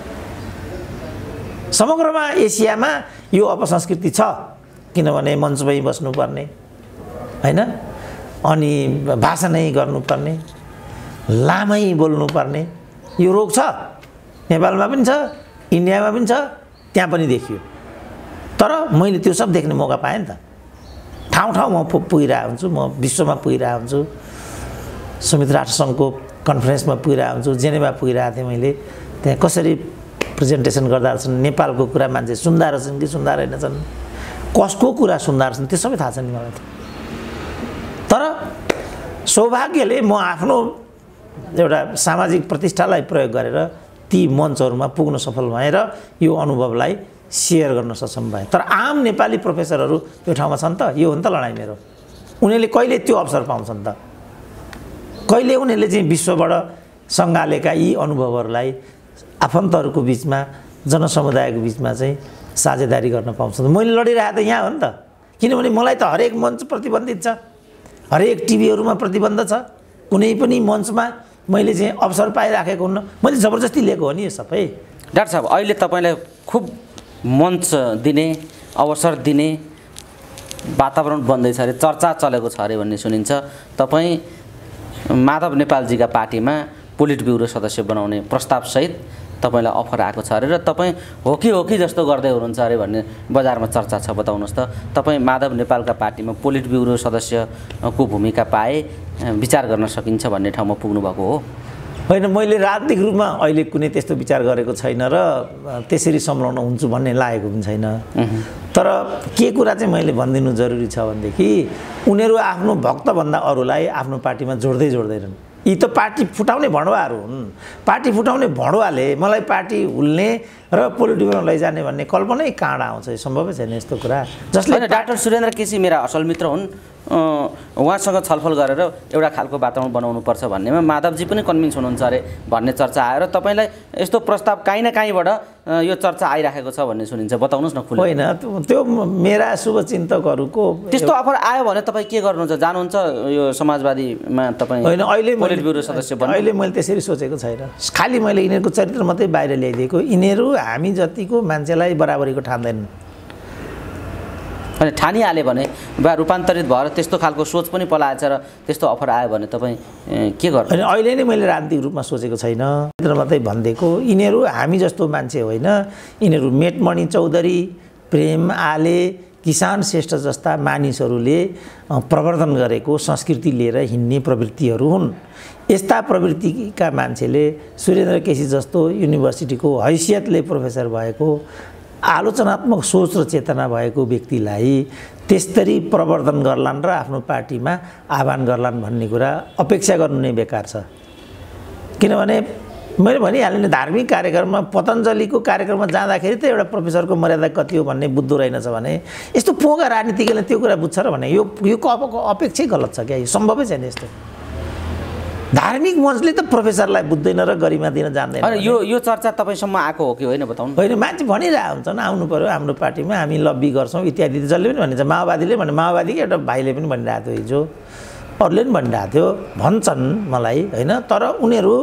समग्रमा एसियामा यो अपसंस्कृति छ, किनभने मञ्चमै बस्नुपर्ने होइन, अनि भाषणै गर्नुपर्ने, लामै बोल्नुपर्ने यो रोग छ। नेपालमा पनि छ, इन्डियामा पनि छ, त्यहाँ पनि देखियो। तर मैले त्यो सब देख्ने मौका पाएँ नि त। ठाउँ ठाउँमा पुगिरहेको हुन्छु, म विश्वमा पुगिरहेको हुन्छु, संयुक्त राष्ट्रसङ्घको कन्फरेन्समा पुगिरहेको हुन्छु, जेनेभा पुगिरहेको थिएँ मैले। त्यहाँ कसरी प्रेजेन्टेसन गर्दा रहेछन्, नेपालको कुरा मान्छे सुन्दा रहेछन् कि सुन्दा रहेनछन्, कसको कुरा सुन्दा रहेछन्, त्यो सबै थाहा छ नि मलाई त। तर सौभाग्यले म आफ्नो एउटा सामाजिक प्रतिष्ठालाई प्रयोग गरेर ती मञ्चहरूमा पुग्न सफल भएँ र यो अनुभवलाई सेयर गर्न सक्षम भएँ। तर आम नेपाली प्रोफेसरहरू त्यो ठाउँमा छन् त? यो हो नि त लडाइँ मेरो। उनीहरूले कहिले त्यो अवसर पाउँछन् त? कहिले उनीहरूले चाहिँ विश्वबाट सङ्घालेका यी अनुभवहरूलाई आफन्तहरूको बिचमा, जनसमुदायको बिचमा चाहिँ साझेदारी गर्न पाउँछन्? मैले लडिरहेको त यहाँ हो नि त। किनभने मलाई त हरेक मञ्च प्रतिबन्धित छ, हरेक टिभीहरूमा प्रतिबन्ध छ, कुनै पनि मञ्चमा मैले चाहिँ अवसर पाइराखेको हुन्न। मैले जबरजस्ती लिएको हो नि यो सबै। डाक्टर साहब, अहिले तपाईँलाई खुब मञ्च दिने, अवसर दिने वातावरण बन्दैछ अरे, चर्चा चलेको छ अरे भन्ने सुनिन्छ। तपाईँ माधव नेपालजीका पार्टीमा पोलिट ब्युरो सदस्य बनाउने प्रस्तावसहित तपाईँलाई अफर आएको छ अरे र तपाईँ हो कि जस्तो गर्दै हुनुहुन्छ अरे भन्ने बजारमा चर्चा छ। बताउनुहोस् त, तपाईँ माधव नेपालका पार्टीमा पोलिट ब्युरो सदस्यको भूमिका पाए विचार गर्न सकिन्छ भन्ने ठाउँमा पुग्नुभएको हो? होइन, मैले राजनीतिक रूपमा अहिले कुनै त्यस्तो विचार गरेको छैन र त्यसरी संलग्न हुन्छु भन्ने लागेको पनि छैन। तर के कुरा चाहिँ मैले भनिदिनु जरुरी छ भनेदेखि उनीहरू आफ्नो भक्तभन्दा अरूलाई आफ्नो पार्टीमा जोड्दैनन्। यी त पार्टी फुटाउने भणुवाहरू हुन्। पार्टी फुटाउने भणुवाले मलाई पार्टी हुल्ने र पोलिटिकमा लैजाने भन्ने कल्पनै कहाँ आउँछ? सम्भवै छैन यस्तो कुरा। जसले डाक्टर सुरेन्द्र केसी मेरा असल मित्र हुन्, उहाँसँग छलफल गरेर एउटा खालको वातावरण बनाउनुपर्छ भन्नेमा माधवजी पनि कन्भिन्स हुनुहुन्छ अरे भन्ने चर्चा आयो र तपाईँलाई यस्तो प्रस्ताव काहीँ न काहीँबाट यो चर्चा आइराखेको छ भन्ने सुनिन्छ। बताउनुहोस् न खुल्लै। होइन, त्यो मेरा शुभचिन्तकहरूको त्यस्तो अफर आयो भने तपाईँ के गर्नुहुन्छ? जानुहुन्छ यो समाजवादीमा तपाईँ? होइन, अहिले पोलिट ब्युरो सदस्य बन्नु? अहिले मैले त्यसरी सोचेको छैन। खालि मैले यिनीहरूको चरित्र मात्रै बाहिर ल्याइदिएको। यिनीहरू हामी जतिको मान्छेलाई बराबरीको ठान्दैनन्। अनि ठानिहाल्यो भने वा रूपान्तरित भएर त्यस्तो खालको सोच पनि पलाएछ र त्यस्तो अफर आयो भने तपाईँ के गर्नु? अनि अहिले नै मैले राजनीतिक रूपमा सोचेको छैन, मात्रै भनिदिएको। यिनीहरू हामी जस्तो मान्छे होइन। यिनीहरू मेटमणि चौधरी, प्रेम आले, किसान श्रेष्ठ जस्ता मानिसहरूले प्रवर्धन गरेको संस्कृति लिएर हिँड्ने प्रवृत्तिहरू हुन्। यस्ता प्रवृत्तिका मान्छेले सुरेन्द्र केसी जस्तो युनिभर्सिटीको हैसियतले प्रोफेसर भएको, आलोचनात्मक सोच र चेतना भएको व्यक्तिलाई त्यसरी प्रवर्धन गर्लान् र आफ्नो पार्टीमा आह्वान गर्लान् भन्ने कुरा अपेक्षा गर्नु नै बेकार छ। किनभने मैले भनिहालेँ नि, धार्मिक कार्यक्रममा पतञ्जलिको कार्यक्रममा जाँदाखेरि त एउटा प्रोफेसरको मर्यादा कति हो भन्ने बुझ्दो रहेनछ भने यस्तो पोगा राजनीतिज्ञले त्यो कुरा बुझ्छ र भने यो अपेक्षै गलत छ क्या? यो सम्भवै छैन। यस्तो धार्मिक मञ्चले त प्रोफेसरलाई बुझ्दैन र गरिमा दिन जान्दैन। यो चर्चा तपाईँसम्म आएको हो कि होइन बताउनु? होइन, मान्छे भनिरहेको हुन्छन् आउनु पऱ्यो हाम्रो पार्टीमा, हामी लब्बी गर्छौँ इत्यादि। जसले पनि भनिन्छ, माओवादीले भने, माओवादीको एउटा भाइले पनि भनिरहेको थियो हिजो, अरूले पनि भनिरहेको थियो, भन्छन् मलाई होइन। तर उनीहरू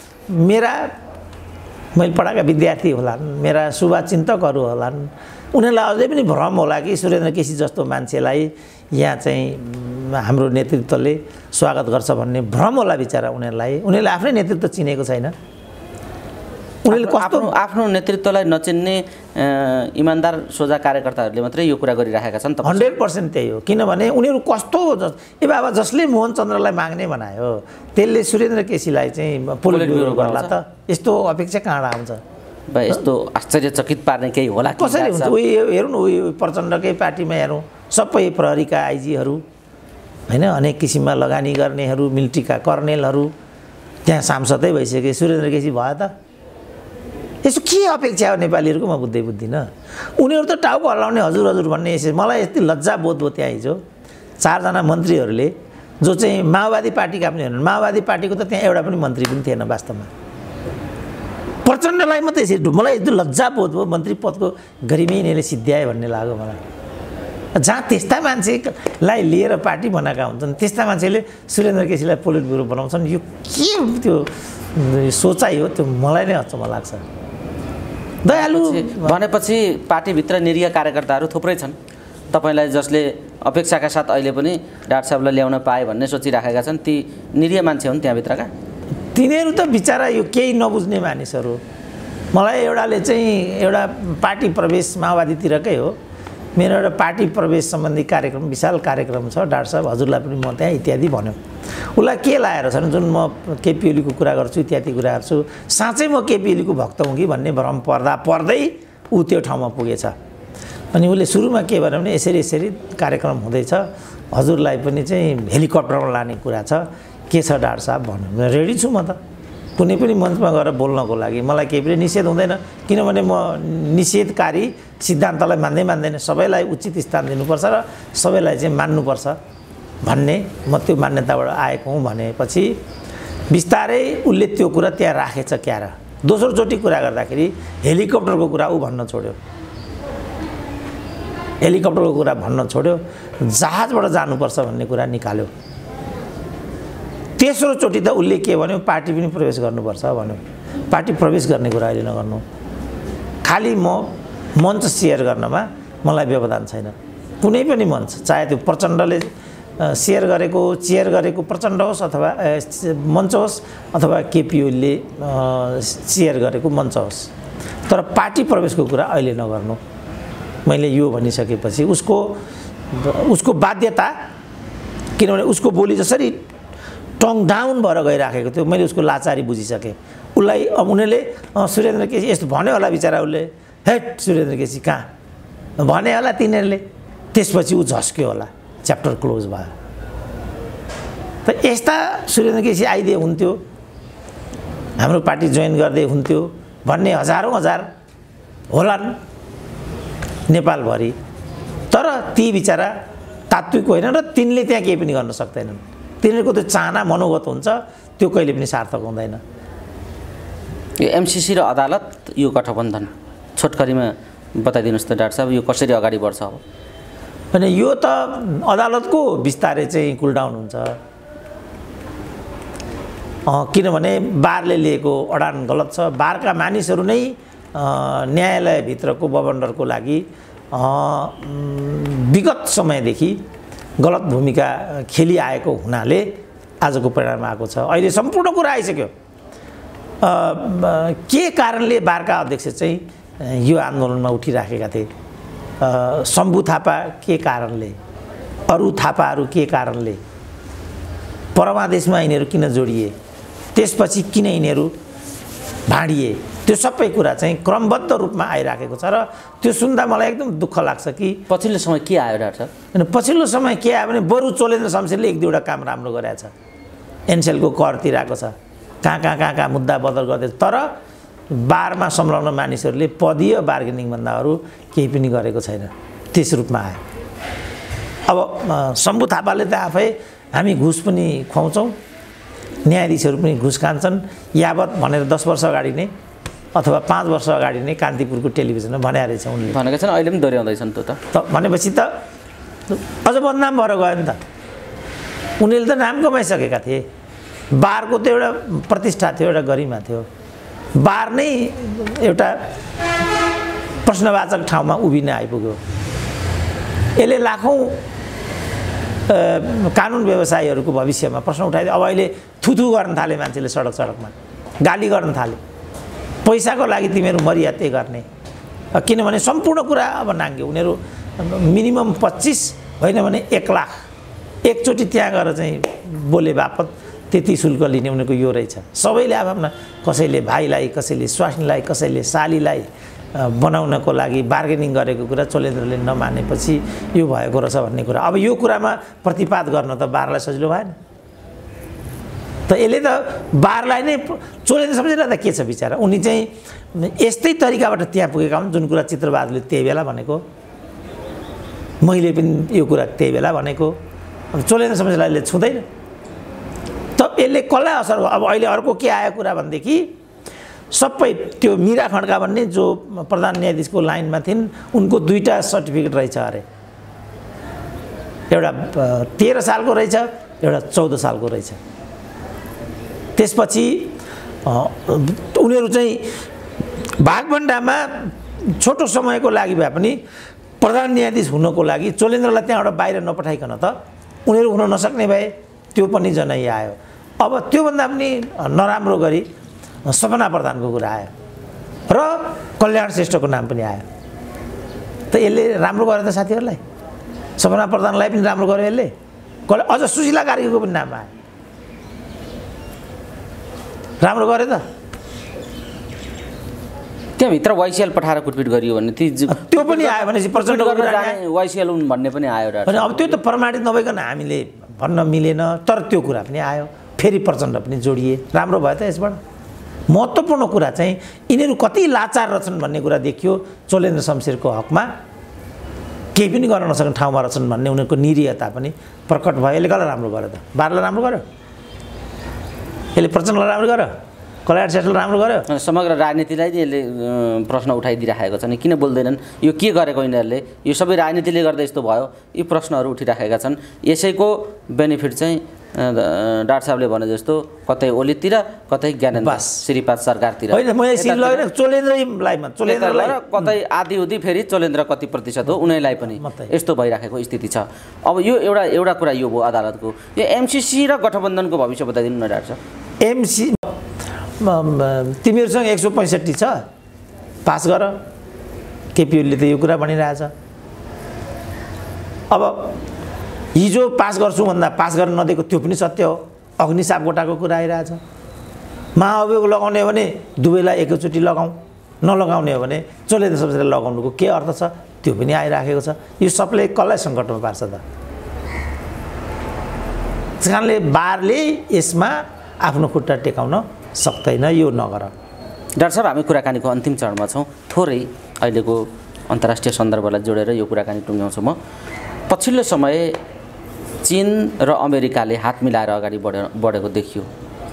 मैले पढाएका विद्यार्थी होलान्, मेरा शुभचिन्तकहरू होलान्, उनीहरूलाई अझै पनि भ्रम होला कि सुरेन्द्र केसी जस्तो मान्छेलाई यहाँ चाहिँ हाम्रो नेतृत्वले स्वागत गर्छ भन्ने भ्रम होला बिचरा उनीहरूलाई। उनीहरूले आफ्नै नेतृत्व चिनेको छैन। उनीहरूले कस्तो आफ्नो नेतृत्वलाई नचिन्ने इमान्दार सोझा कार्यकर्ताहरूले मात्रै यो कुरा गरिराखेका छन्। 100% त्यही हो। किनभने उनीहरू कस्तो ए बाबा जसले मोहन चन्द्रलाई माग्ने बनायो त्यसले सुरेन्द्र केसीलाई चाहिँ पोलिट ब्युरो गर्ला त? यस्तो अपेक्षा कहाँ आउँछ? यस्तो आश्चर्यचकित पार्ने केही होला? कसरी हुन्छ? उयो हेरौँ न, उयो प्रचण्डकै पार्टीमा हेरौँ, सबै प्रहरीका आइजीहरू होइन, अनेक किसिममा लगानी गर्नेहरू, मिलिट्रीका कर्नेलहरू त्यहाँ सांसदै भइसके। सुरेन्द्र केसी भयो त? यसो के अपेक्षा हो नेपालीहरूको? म बुझ्दिनँ। उनीहरू त टाउको हल्लाउने हजुर हजुर भन्ने यसो। मलाई यति लज्जा बोध भयो त्यहाँ हिजो 4 जना मन्त्रीहरूले जो चाहिँ माओवादी पार्टीका पनि हुन्। माओवादी पार्टीको त त्यहाँ एउटा पनि मन्त्री पनि थिएन वास्तवमा। प्रचण्डलाई मात्रै यसरी मलाई यति लज्जा बोध भयो। मन्त्री पदको गरिमै यिनीहरूले सिद्ध्याए भन्ने लाग्यो मलाई। जहाँ त्यस्ता मान्छेलाई लिएर पार्टी बनाएका हुन्छन्, त्यस्ता मान्छेले सुरेन्द्र केसीलाई पोलिट ब्युरो बनाउँछन्। यो के त्यो सोचाइ हो? त्यो मलाई नै अचम्म लाग्छ। दयालु भनेपछि पार्टीभित्र निरीह कार्यकर्ताहरू थुप्रै छन् तपाईँलाई, जसले अपेक्षाका साथ अहिले पनि डाक्टर साहबलाई ल्याउन पाए भन्ने सोचिराखेका छन्। ती निरीह मान्छे हुन् त्यहाँभित्रका? तिनीहरू त बिचरा यो केही नबुझ्ने मानिसहरू। मलाई एउटाले चाहिँ एउटा पार्टी प्रवेश माओवादीतिरकै हो, मेरो एउटा पार्टी प्रवेश सम्बन्धी कार्यक्रम, विशाल कार्यक्रम छ, डाक्टर साहब हजुरलाई पनि म त्यहाँ इत्यादि भन्यो। उसलाई के लागेर छन्, जुन म केपी ओलीको कुरा गर्छु इत्यादि कुरा गर्छु, साँच्चै म केपी ओलीको भक्त हुँ कि भन्ने भ्रम पर्दै ऊ त्यो ठाउँमा पुगेछ। अनि उसले सुरुमा के भन्यो भने यसरी कार्यक्रम हुँदैछ, हजुरलाई पनि चाहिँ हेलिकप्टरमा लाने कुरा छ, के छ डाक्टर साहब भन्यो। रेडी छु म त कुनै पनि मञ्चमा गएर बोल्नको लागि। मलाई केही पनि निषेध हुँदैन, किनभने म निषेधकारी सिद्धान्तलाई मान्दैन। सबैलाई उचित स्थान दिनुपर्छ र सबैलाई चाहिँ मान्नुपर्छ भन्ने म त्यो मान्यताबाट आएको हुँ भनेपछि बिस्तारै उसले त्यो कुरा त्यहाँ राखेछ क्या र। दोस्रोचोटि कुरा गर्दाखेरि हेलिकप्टरको कुरा ऊ भन्न छोड्यो, हेलिकप्टरको कुरा भन्न छोड्यो, जहाजबाट जानुपर्छ भन्ने कुरा निकाल्यो। तेस्रोचोटि त उसले के भन्यो, पार्टी पनि प्रवेश गर्नुपर्छ भन्यो। पार्टी प्रवेश गर्ने कुरा अहिले नगर्नु, खालि म मञ्च सेयर गर्नमा मलाई व्यवधान छैन। कुनै पनि मञ्च, चाहे त्यो प्रचण्डले सेयर गरेको चेयर गरेको प्रचण्ड होस् अथवा मञ्च होस् अथवा केपी ओलीले सेयर गरेको मञ्च होस्, तर पार्टी प्रवेशको कुरा अहिले नगर्नु। मैले यो भनिसकेपछि उसको बाध्यता, किनभने उसको बोली जसरी टङ डाउन भएर गइराखेको थियो, मैले उसको लाचारी बुझिसकेँ। उसलाई उनीहरूले सुरेन्द्र केसी यस्तो भन्यो होला, बिचरा उसले हेट सुरेन्द्र केसी कहाँ भने होला तिनीहरूले, त्यसपछि ऊ झस्क्यो होला, च्याप्टर क्लोज भयो। त यस्ता सुरेन्द्र केसी आइदिए हुन्थ्यो, हाम्रो पार्टी जोइन गर्दै हुन्थ्यो भन्ने हजारौँ हजार होलान् नेपालभरि, तर ती बिचरा तात्विक होइन र तिनले त्यहाँ केही पनि गर्न सक्दैनन्। तिनीहरूको त्यो चाहना मनोगत हुन्छ, त्यो कहिले पनि सार्थक हुँदैन। यो एमसिसी र अदालत, यो गठबन्धन छोटकरीमा बताइदिनुहोस् त डाक्टर साहब, यो कसरी अगाडि बढ्छ अब? होइन, यो त अदालतको बिस्तारै चाहिँ कुलडाउन हुन्छ, किनभने बारले लिएको अडान गलत छ। बारका मानिसहरू नै न्यायालयभित्रको बबन्डरको लागि विगत समयदेखि गलत भूमिका खेलिआएको हुनाले आजको परिणाम आएको छ। अहिले सम्पूर्ण कुरा आइसक्यो। के कारणले बारका अध्यक्ष चाहिँ यो आन्दोलनमा उठिराखेका थिए? शम्भु थापा के कारणले, अरू थापाहरू के कारणले, परमादेशमा यिनीहरू किन जोडिए, त्यसपछि किन यिनीहरू भाँडिए, त्यो सबै कुरा चाहिँ क्रमबद्ध रूपमा आइराखेको छ र त्यो सुन्दा मलाई एकदम दुःख लाग्छ कि पछिल्लो समय के आयो डाक्टर साहब? होइन, पछिल्लो समय के आयो भने बरु चोलेन्द्र शमशेरले एक दुईवटा काम राम्रो गरेको छ, एनसेलको कर तिराएको छ, कहाँ मुद्दा बदल गर्दै, तर बारमा संलग्न मानिसहरूले पदीय बार्गेनिङभन्दा अरू केही पनि गरेको छैन, त्यस रूपमा आयो। अब शम्भु थापाले त आफै हामी घुस पनि खुवाउँछौँ, न्यायाधीशहरू पनि घुस खान्छन् यावत भनेर 10 वर्ष अगाडि नै अथवा 5 वर्ष अगाडि नै कान्तिपुरको टेलिभिजनमा भने रहेछ उनले, भनेको छन्, अहिले पनि दोहोऱ्याउँदैछन्। त भनेपछि त अझ बदनाम भएर गयो नि त। उनीहरूले त नाम कमाइसकेका थिए, बारको त एउटा प्रतिष्ठा थियो, एउटा गरिमा थियो। बार नै एउटा प्रश्नवाचक ठाउँमा उभिन आइपुग्यो। यसले लाखौँ कानुन व्यवसायीहरूको भविष्यमा प्रश्न उठाइदियो। अब अहिले थुथु गर्न थाले मान्छेले, सडकमा गाली गर्न थाले, पैसाको लागि तिमीहरू मरियाते गर्ने, किनभने सम्पूर्ण कुरा अब नाङ्ग्यो। उनीहरू मिनिमम 25 होइन भने 1 लाख एकचोटि त्यहाँ गएर चाहिँ बोले बापत त्यति शुल्क लिने उनीहरूको यो रहेछ। सबैले आफ्ना, कसैले भाइलाई, कसैले स्वास्नीलाई, कसैले सालीलाई बनाउनको लागि बार्गेनिङ गरेको कुरा चोलेन्द्रले नमानेपछि यो भएको रहेछ भन्ने कुरा। अब यो कुरामा प्रतिवाद गर्न त बारलाई सजिलो भएन। त यसले त बारलाई नै, चोलेन्द्र शमशेरलाई त के छ बिचरा, उनी चाहिँ यस्तै तरिकाबाट त्यहाँ पुगेका हुन् जुन कुरा चित्रबहादुरले त्यही बेला भनेको, मैले पनि यो कुरा त्यही बेला भनेको। चोलेन्द्र शमशेरलाई छुँदैन। त यसले कसलाई असर भयो? अब अहिले अर्को के आयो कुरा भनेदेखि सबै त्यो मीरा खड्का भन्ने जो प्रधान न्यायाधीशको लाइनमा थिइन्, उनको 2टा सर्टिफिकेट रहेछ अरे, एउटा 13 सालको रहेछ, एउटा 14 सालको रहेछ। त्यसपछि उनीहरू चाहिँ भागभण्डामा छोटो समयको लागि भए पनि प्रधान न्यायाधीश हुनको लागि चोलेन्द्रलाई त्यहाँबाट बाहिर नपठाइकन त उनीहरू हुन नसक्ने भए, त्यो पनि जनाइ आयो। अब त्योभन्दा पनि नराम्रो गरी सपना प्रधानको कुरा आयो र कल्याण श्रेष्ठको नाम पनि आयो। त यसले राम्रो गर्यो त साथीहरूलाई, सपना प्रधानलाई पनि राम्रो गर्यो यसले, अझ सुशीला कार्कीको पनि नाम आयो, राम्रो गर्यो त। त्यहाँभित्र वाइसिएल पठाएर कुटपिट गरियो भने त्यो पनि आयो भनेपछि प्रचण्ड वाइसिएल हुन् भन्ने पनि आयो। अब त्यो त प्रमाणित नभइकन हामीले भन्न मिलेन, तर त्यो कुरा पनि आयो, फेरि प्रचण्ड पनि जोडिए, राम्रो भयो त। यसबाट महत्त्वपूर्ण कुरा चाहिँ यिनीहरू कति लाचार रहेछन् भन्ने कुरा देखियो। चोलेन्द्र शमशेरको हकमा केही पनि गर्न नसक्ने ठाउँमा रहेछन् भन्ने उनीहरूको निरीहता पनि प्रकट भयो। यसले कसलाई राम्रो गर्यो त? बारलाई राम्रो गर्यो, यसले प्रचण्डलाई राम्रो गर्यो, कल्याण श्रेष्ठलाई राम्रो गर्यो। समग्र राजनीतिलाई यसले प्रश्न उठाइदिइराखेको छ नि, किन बोल्दैनन्? यो के गरेको यिनीहरूले? यो सबै राजनीतिले गर्दा यस्तो भयो, यी प्रश्नहरू उठिराखेका छन्। यसैको बेनिफिट चाहिँ डाक्टर साहबले भने जस्तो कतै ओलीतिर कतै ज्ञानेन्द्र श्रीपाद सरकारतिर होइन मैले सिल लगेन चोलेन्द्रलाई कतै आधी उधी फेरि चोलेन्द्र कति प्रतिशत हो उनीलाई पनि यस्तो भइराखेको स्थिति छ। अब यो एउटा कुरा यो भयो अदालतको। यो एमसीसी र गठबन्धनको भविष्य बताइदिनु न डाक्टर साहब। एमसी तिमीहरूसँग 165 छ पास गर, केपी ओलीले त यो कुरा भनिरहेछ। अब हिजो पास गर्छु भन्दा पास गर्न नदिएको त्यो पनि सत्य हो। अग्नि सापकोटाको कुरा आइरहेछ। महाअभियोग लगाउने हो भने दुवैलाई एकैचोटि लगाउँ, नलगाउने हो भने चोलेन्द्र सबैलाई लगाउनुको के अर्थ छ त्यो पनि आइराखेको छ। यो सबले कसलाई सङ्कटमा पार्छ त? त्यस कारणले बारले यसमा आफ्नो खुट्टा टेकाउन सक्दैन, यो नगर। डाक्टर साहब हामी कुराकानीको अन्तिम चरणमा छौँ। थोरै अहिलेको अन्तर्राष्ट्रिय सन्दर्भलाई जोडेर यो कुराकानी टुङ्ग्याउँछु म। पछिल्लो समय चीन र अमेरिकाले हात मिलाएर अगाडि बढेको देखियो।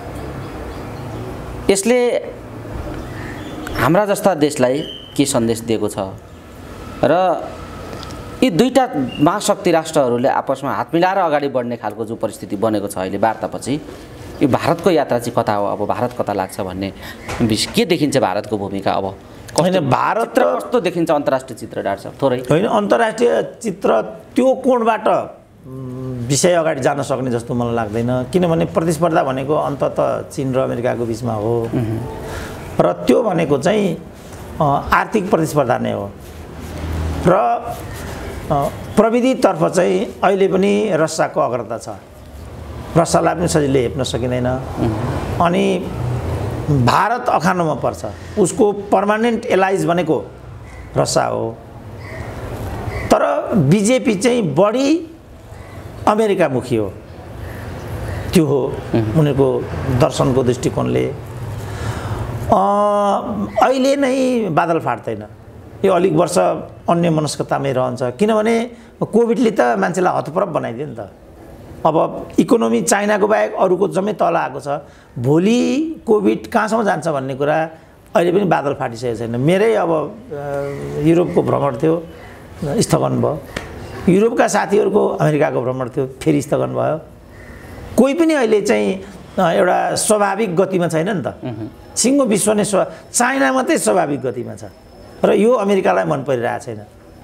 यसले हाम्रा जस्ता देशलाई के सन्देश दिएको छ र यी दुईटा महाशक्ति राष्ट्रहरूले आपसमा हात मिलाएर अगाडि बढ्ने खालको जो परिस्थिति बनेको छ अहिले वार्तापछि, यो भारतको यात्रा चाहिँ कता हो? अब भारत कता लाग्छ भन्ने के देखिन्छ भारतको भूमिका? अब होइन भारत कस्तो देखिन्छ अन्तर्राष्ट्रिय चित्र डाक्टर साहब? थोरै होइन अन्तर्राष्ट्रिय चित्र त्यो कोणबाट विषय अगाडि जान सक्ने जस्तो मलाई लाग्दैन। किनभने प्रतिस्पर्धा भनेको अन्ततः चीन र अमेरिकाको बिचमा हो र त्यो भनेको चाहिँ आर्थिक प्रतिस्पर्धा नै हो र प्रविधितर्फ चाहिँ अहिले पनि रसियाको अग्रता छ। रसियालाई पनि सजिलै हेप्न सकिँदैन अनि भारत अखानोमा पर्छ। उसको पर्मानेन्ट एलाइज भनेको रसिया हो। तर बिजेपी चाहिँ बढी अमेरिकामुखी हो। त्यो हो उनीहरूको दर्शनको दृष्टिकोणले। अहिले नै बादल फाट्दैन, यो अलिक वर्ष अन्य मनस्कतामै रहन्छ। किनभने कोभिडले त मान्छेलाई हतप्रभ बनाइदियो नि त। अब इकोनोमी चाइनाको बाहेक अरूको जम्मै तल आएको छ। भोलि कोभिड कहाँसम्म जान्छ भन्ने कुरा अहिले पनि बादल फाटिसकेको छैन। मेरै अब युरोपको भ्रमण थियो, स्थगन भयो। युरोपका साथीहरूको अमेरिकाको भ्रमण थियो, फेरि स्थगन भयो। कोही पनि अहिले चाहिँ एउटा स्वाभाविक गतिमा छैन नि त। सिङ्गो विश्व नै चाइना मात्रै स्वाभाविक गतिमा छ र यो अमेरिकालाई मन परिरहेको छैन।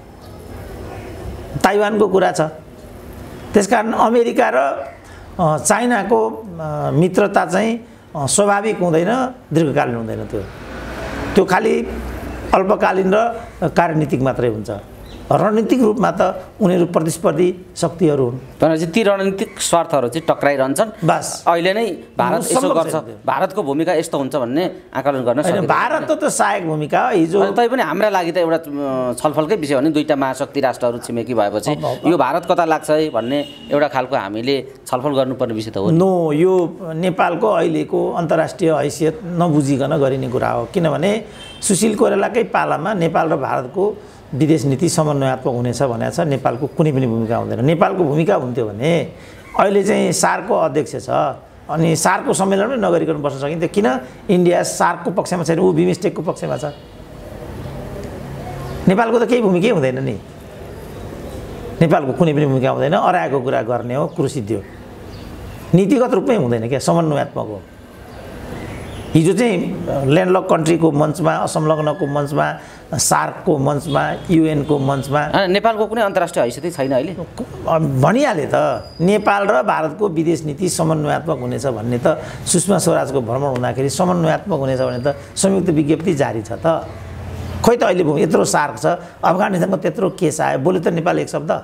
ताइवानको कुरा छ। त्यसकारण अमेरिका र चाइनाको मित्रता चाहिँ स्वाभाविक हुँदैन, दीर्घकालीन हुँदैन। त्यो खालि अल्पकालीन र कार्यनीतिक मात्रै हुन्छ। रणनीतिक रूपमा त उनीहरू प्रतिस्पर्धी शक्तिहरू हुन्। भनेपछि ती रणनीतिक स्वार्थहरू चाहिँ टक्राइरहन्छन्। बस अहिले नै भारत यसो गर्छ, भारतको भूमिका यस्तो हुन्छ भन्ने आकलन गर्न सकिन्छ। भारत त सहायक भूमिका हो। हिजो तैपनि हाम्रा लागि त एउटा छलफलकै विषय हो नि। दुईटा महाशक्ति राष्ट्रहरू छिमेकी भएपछि यो भारत कता लाग्छ है भन्ने एउटा खालको हामीले छलफल गर्नुपर्ने विषय त हो। नो, यो नेपालको अहिलेको अन्तर्राष्ट्रिय हैसियत नबुझिकन गरिने कुरा हो। किनभने सुशील कोइरालाकै पालामा नेपाल र भारतको विदेश नीति समन्वयात्मक हुनेछ भनेको छ। नेपालको कुनै पनि भूमिका हुँदैन। नेपालको भूमिका हुन्थ्यो भने अहिले चाहिँ सार्कको अध्यक्ष छ अनि सार्कको सम्मेलन पनि नगरिकन बस्न सकिन्थ्यो। किन इन्डिया सार्कको पक्षमा छैन, ऊ बिमस्टेकको पक्षमा छ। नेपालको त केही भूमिकै हुँदैन नि। नेपालको कुनै पनि भूमिका हुँदैन। अराएको कुरा गर्ने हो, कुरो सिद्धियो। नीतिगत रूपमै हुँदैन क्या, समन्वयात्मक हो। हिजो चाहिँ ल्यान्डलक कन्ट्रीको मञ्चमा, असंलग्नको मञ्चमा, सार्कको मञ्चमा, युएनको मञ्चमा नेपालको कुनै अन्तर्राष्ट्रिय हैसियतै छैन अहिले भनिहाले त। नेपाल र भारतको विदेश नीति समन्वयात्मक हुनेछ भन्ने त सुषमा स्वराजको भ्रमण हुँदाखेरि समन्वयात्मक हुनेछ भने त संयुक्त विज्ञप्ति जारी छ त। खोइ त अहिले यत्रो सार्क छ, अफगानिस्तानको त्यत्रो केस आयो, बोल्यो त नेपाल एक शब्द?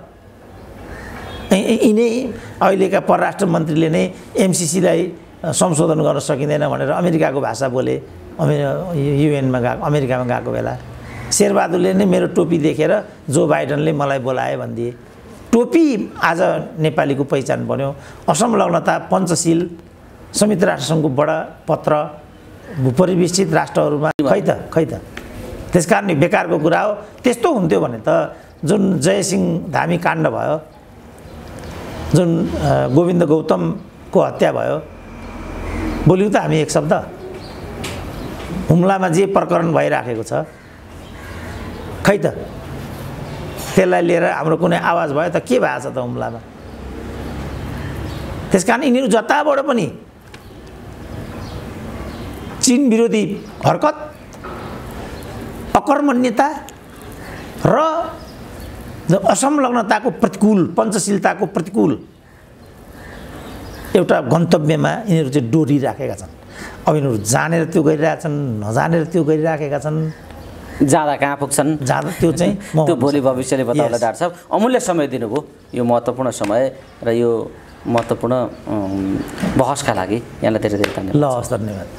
यिनै अहिलेका परराष्ट्र मन्त्रीले नै एमसीसीलाई संशोधन गर्न सकिँदैन भनेर अमेरिकाको भाषा बोले। युएनमा गएको, अमेरिकामा गएको बेला शेरबहादुरले नै मेरो टोपी देखेर जो बाइडनले मलाई बोलाए भनिदिए। टोपी आज नेपालीको पहिचान बन्यो। असंलग्नता, पञ्चशील, संयुक्त राष्ट्रसङ्घको बडा पत्र, भूपरिवेष्टित राष्ट्रहरूमा खै त। त्यस कारण बेकारको कुरा हो। त्यस्तो हुन्थ्यो भने त जुन जयसिंह धामी काण्ड भयो, जुन गोविन्द गौतमको हत्या भयो, बोल्यौँ त हामी एक शब्द? हुम्लामा जे प्रकरण भइराखेको छ खै त त्यसलाई लिएर हाम्रो कुनै आवाज भयो त? के भएको छ त हुम्लामा? त्यसकारण यिनीहरू जताबाट पनि चीन विरोधी हरकत, अकर्मण्यता र असंलग्नताको प्रतिकूल, पञ्चशीलताको प्रतिकूल एउटा गन्तव्यमा यिनीहरू चाहिँ डोरिराखेका छन्। अब यिनीहरू जानेर त्यो गरिरहेछन्, नजानेर त्यो गरिराखेका छन्। जाँदा कहाँ पुग्छन्, जाँदा त्यो चाहिँ त्यो भोलि भविष्यले बताउला। डाक्टर साहब, अमूल्य समय दिनुभयो, यो महत्त्वपूर्ण समय र यो महत्त्वपूर्ण बहसका लागि यहाँलाई धेरै धेरै धन्यवाद। ल, हस्, धन्यवाद।